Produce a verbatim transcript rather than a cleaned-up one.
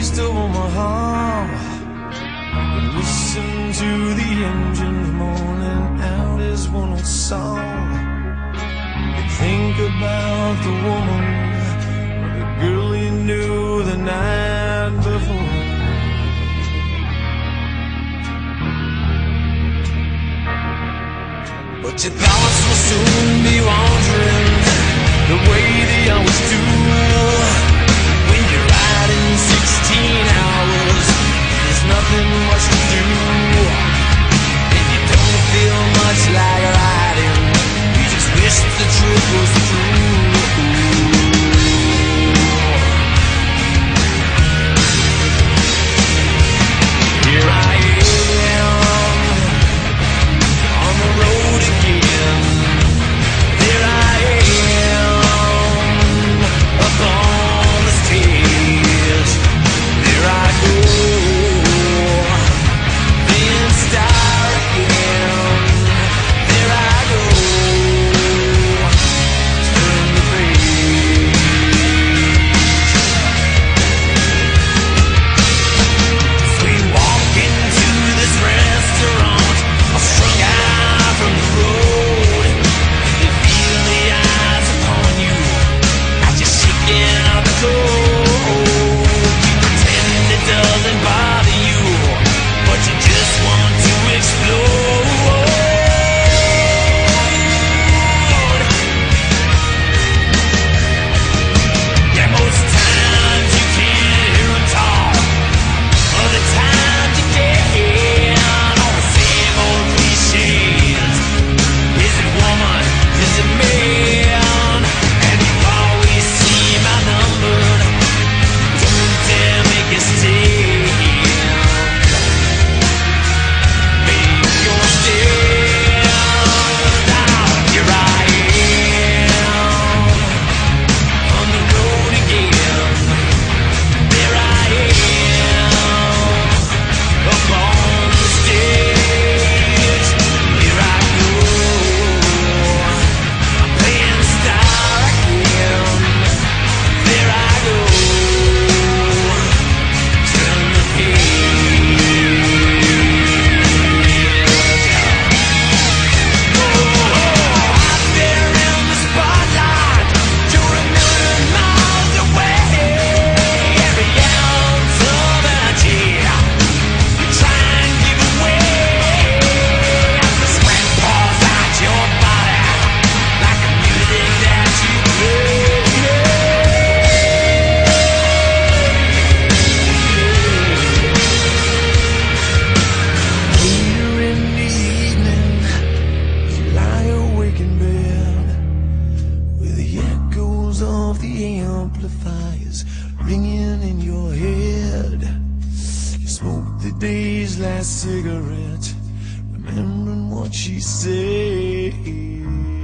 just over my heart. Listen to the engines moaning out his one old song. You think about the woman, or the girl you knew the night before. But your thoughts will soon be wandering the way they always do. When you're riding sixteen hours, there's nothing much to do, and you don't feel much like riding. You just wish the trip was through. Here I am on the road again. There I am up on the stage. There I go, being star again. There I go, turn the page. So we walk into this restaurant, all strung out from the road. You feel the eyes upon you as you're shaking out the cold. You pretend it doesn't bother you, but you just want to explode. Yeah, most times you can't hear 'em talk. Other times you can. All the same old cliches. Is it woman? Is it man? And you always seem outnumbered. Don't dare make a stand. Make your stand. Now here I am on the road again. There I am up on the stage. Here I go, I'm playing star again. There I go, turn the page. Oh, out there in the spotlight, you're a million miles away. Every ounce of energy you try and give away. As the sweat pours out your body like the music that you play. Later in the evening, you lie awake in bed with the echoes of the amplifiers ringing in your head. You smoke the day's last cigarette, remembering what she said.